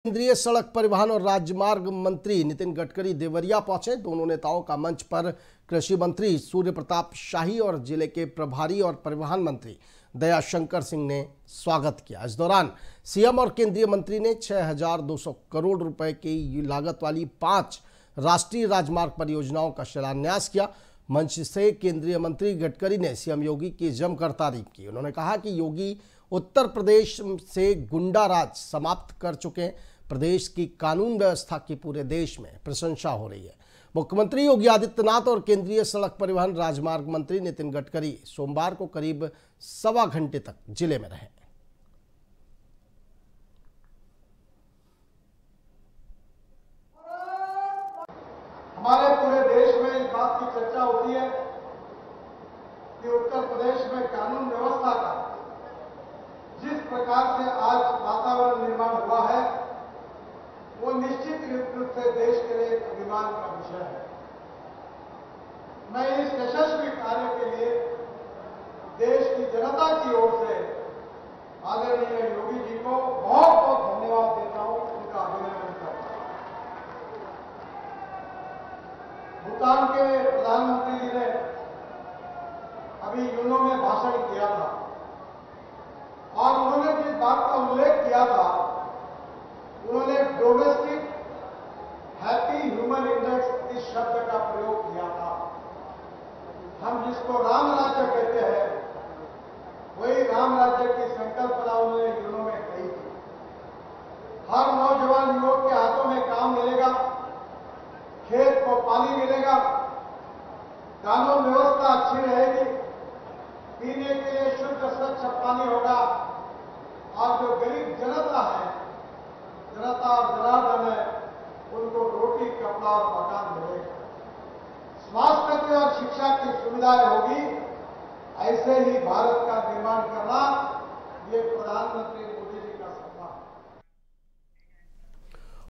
केंद्रीय सड़क परिवहन और राजमार्ग मंत्री नितिन गडकरी देवरिया पहुंचे। दोनों नेताओं का मंच पर कृषि मंत्री सूर्य प्रताप शाही और जिले के प्रभारी और परिवहन मंत्री दयाशंकर सिंह ने स्वागत किया। इस दौरान सीएम और केंद्रीय मंत्री ने 6,200 करोड़ रुपए की लागत वाली 5 राष्ट्रीय राजमार्ग परियोजनाओं का शिलान्यास किया। मंच से केंद्रीय मंत्री गडकरी ने सीएम योगी की जमकर तारीफ की। उन्होंने कहा कि योगी उत्तर प्रदेश से गुंडा राज समाप्त कर चुके हैं। प्रदेश की कानून व्यवस्था की पूरे देश में प्रशंसा हो रही है। मुख्यमंत्री योगी आदित्यनाथ और केंद्रीय सड़क परिवहन राजमार्ग मंत्री नितिन गडकरी सोमवार को करीब 1.25 घंटे तक जिले में रहे। हमारे पूरे देश में इस बात की चर्चा होती है कि उत्तर प्रदेश में कानून व्यवस्था का जिस प्रकार से आज वातावरण निर्माण हुआ है वो निश्चित रूप से देश के लिए एक अभिमान का विषय है। मैं इस यशस्वी कार्य के लिए देश की जनता की ओर से आदरणीय योगी जी को बहुत बहुत धन्यवाद देता हूं, उनका अभिनंदन करता हूं। भूटान के प्रधानमंत्री जी ने अभी यूनो में भाषण किया था और उन्होंने जिस बात का उल्लेख किया था, उन्होंने डोमेस्टिक हैप्पी ह्यूमन इंडेक्स इस शब्द का प्रयोग किया था। हम जिसको राम राज्य कहते हैं वही राम राज्य की संकल्पना उन्होंने यूनो में कही थी। हर नौजवान युवक के हाथों में काम मिलेगा, खेत को पानी मिलेगा, कानून व्यवस्था अच्छी रहेगी, पीने के लिए शुद्ध स्वच्छ पानी होगा और जो गरीब जनता है, जनता और जनार्दन है, उनको रोटी, कपड़ा और मकान मिलेगा। स्वास्थ्य की और शिक्षा की सुविधाएं होगी। ऐसे ही भारत का निर्माण करना ये प्रधानमंत्री